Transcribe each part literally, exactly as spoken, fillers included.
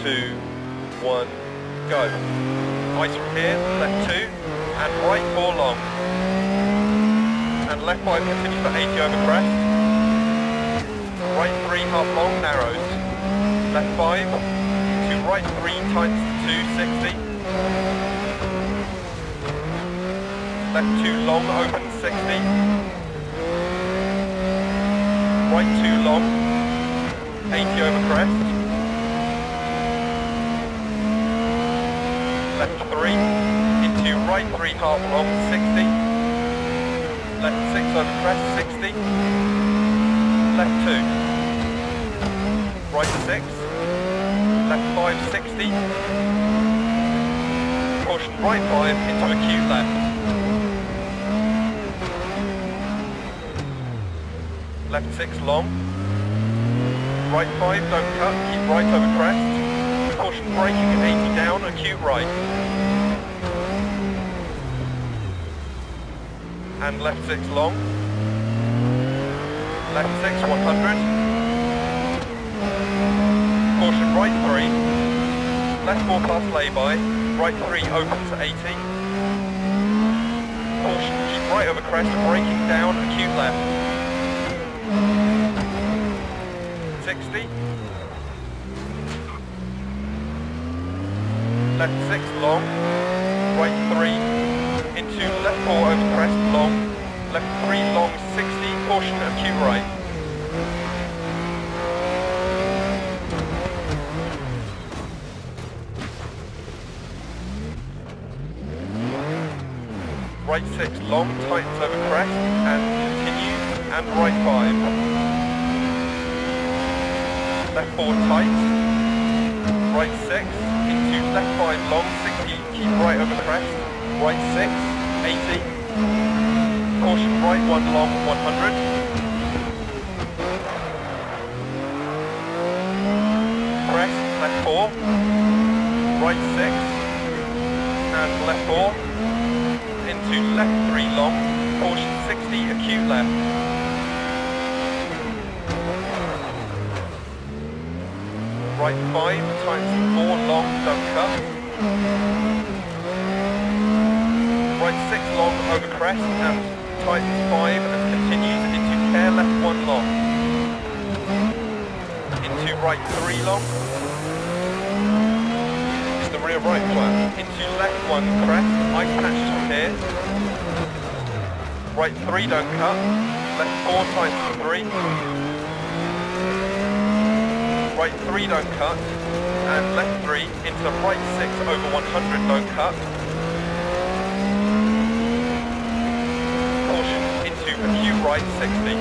two, one, go. Ice from here, left two, and right four long. And left five continue for eighty over crest. Right three half long, narrows. Left five, to right three times two, sixty. Left two long, open sixty. Right two long, eighty over crest. Left three, into right three half long, sixty. Left six over crest, sixty. Left two. Right six. Left five, sixty. Caution right five into acute left. Left six long. Right five, don't cut, keep right over crest. Caution braking at eighty down, acute right. And left six long. Left six, one hundred. Caution right three. Left four past lay-by. Right three open to eighty. Caution, keep right over crest, braking down, acute left. sixty. Left six long, right three, into left four over crest long, left three long, sixty, caution acute right. Right six long, tightens over crest, and continues, and right five. Left four tight, right six, into left five long, sixty, keep right over crest, right six, eighty, caution right one long, one hundred, crest, left four, right six, and left four, into left three long, caution sixty, acute left. Right five, times four long, don't cut. Right six long, over crest, and tightens five, and continues into care left one long. Into right three long. Is the rear right flat. Into left one, crest, ice patches from here. Right three, don't cut. Left four, times three. Right three, don't cut, and left three into right six over one hundred, don't cut. Caution into acute right sixty.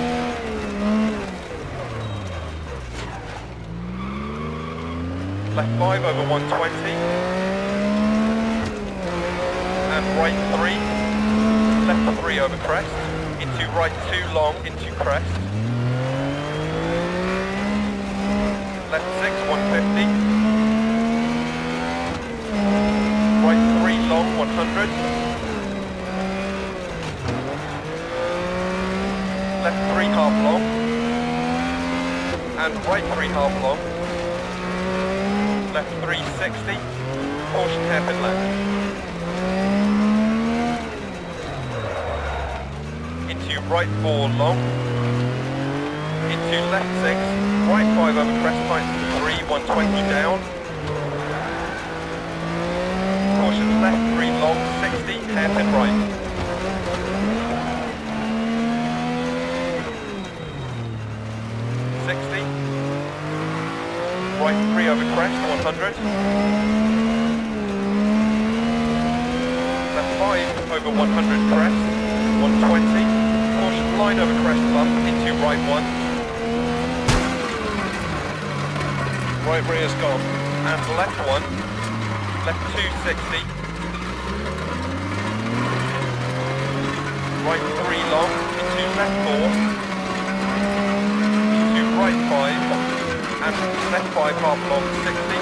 Left five over one twenty, and right three, left three over crest, into right two long, into crest. Left six, one fifty. Right three long, one hundred. Left three half long. And right three half long. Left three, sixty. Caution hairpin left. Into right four long. Into left six. Right five over crest height three, one twenty down. Caution left three long, sixty, hairpin right. sixty. Right three over crest, one hundred. Left five over one hundred crest, one twenty. Caution line over crest bump into right one. Right rear's gone, and left one, left two, sixty, right three long, into left four, into right five, and left five half long, sixty,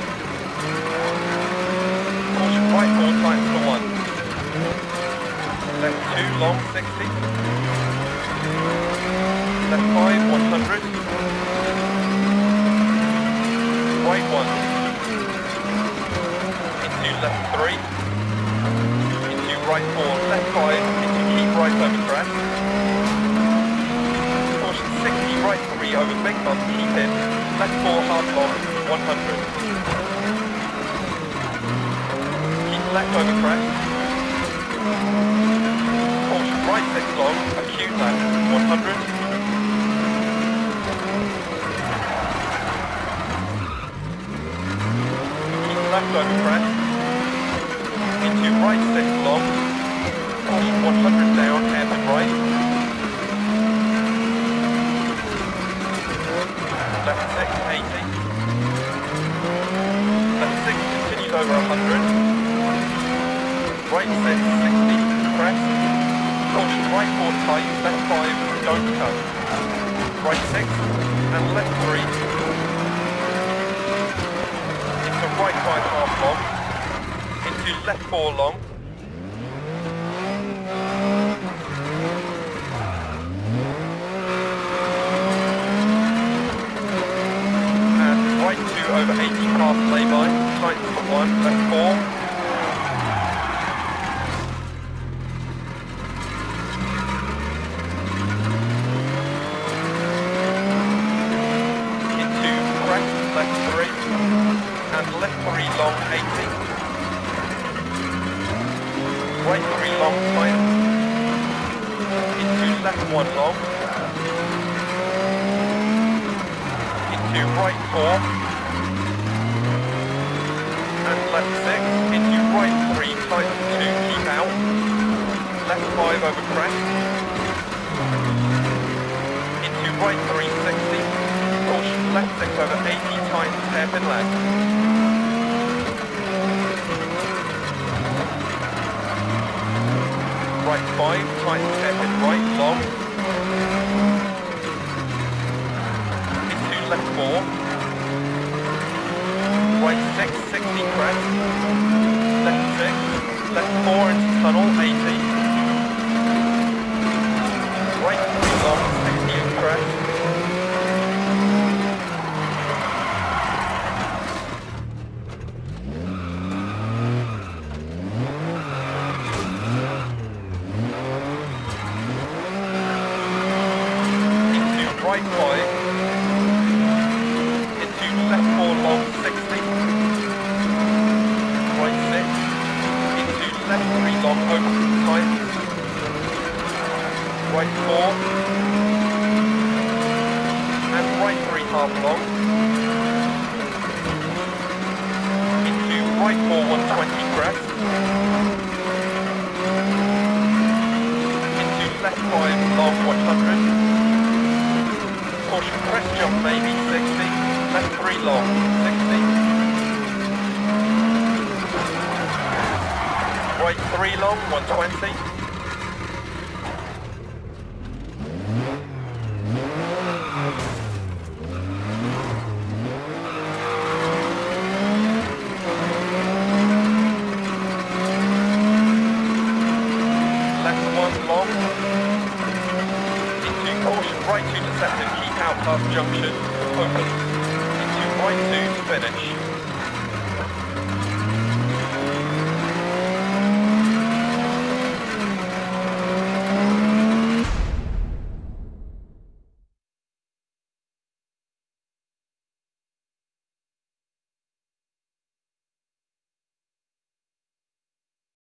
caution right four times to one, left two long, sixty, left five, one hundred, right one. left three, into right four, left five, into keep right over crest. Caution sixty, right three over big bump, keep in, left four, hard long, one hundred. Keep left over crest. Caution right six long, acute left, one hundred. Left over crest, into right six long, caution one hundred down, hairpin right, left six, eighty, left six continues over one hundred, right six, sixty, crest, caution right four tight, left five, don't cut, right six, and left three, right five half long, into left four long, and right two over eighty past lay-by, tightens for one, left four, into crest, left three, and left three long, eighty. Right three long, tight. Into left one long. Into right four. And left six. Into right three, tight two, keep out. Left five over crest. Into right three, sixty. Caution left six over eighty, tight, hairpin left. Right five, tight hairpin right, long. Into left four. Right six, sixty crest. Left six, left four into tunnel, eighty. Right three long, sixty in crest. Right five, into left four long, sixty, right six, into left three long, over tight, right four, and right three half long, into right four, one twenty crest, into left five long, one hundred, caution crest jump maybe, sixty, left three long, sixty, right three long, one twenty, left one long, into caution right two deceptive, keep out past junction, open, into right two to finish.